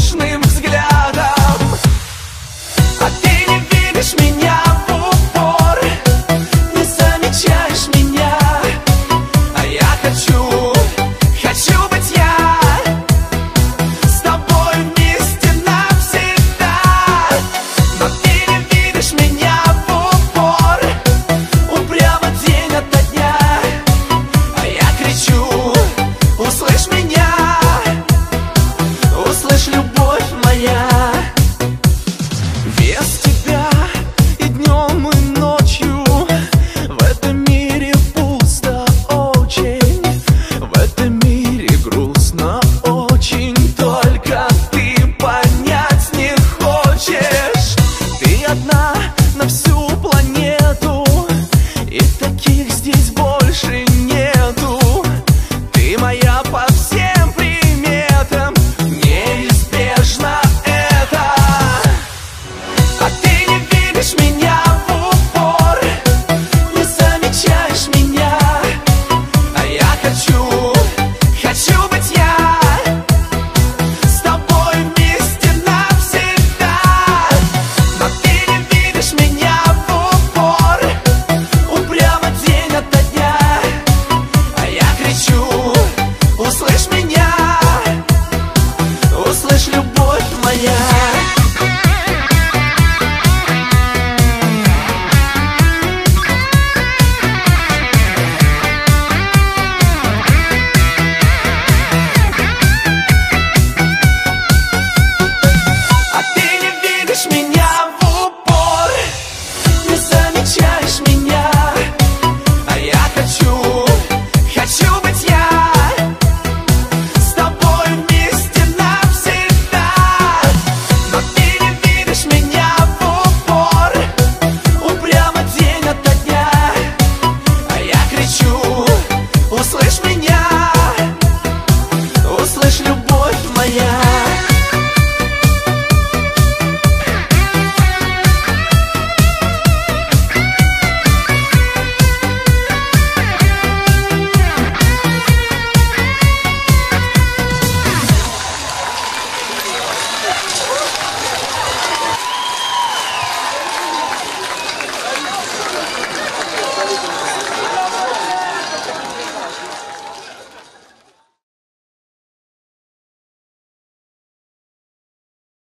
нежным взглядом. А ты не видишь меня в упор, не замечаешь меня, а я хочу быть я с тобой вместе навсегда. Но ты не видишь меня в упор, упрямо день ото дня, а я кричу: услышь меня, услышь, любовь моя. Без тебя и днем, и ночью в этом мире пусто очень, в этом мире грустно очень. Только ты понять не хочешь. Ты одна на всю планету, и таких здесь больше нету. Ты моя по всем приметам, неизбежно это. А ты не видишь меня в упор, не замечаешь меня, а я хочу быть я с тобой вместе навсегда. Но ты не видишь меня в упор, упрямо день ото дня, а я кричу: услышь меня, услышь, любовь.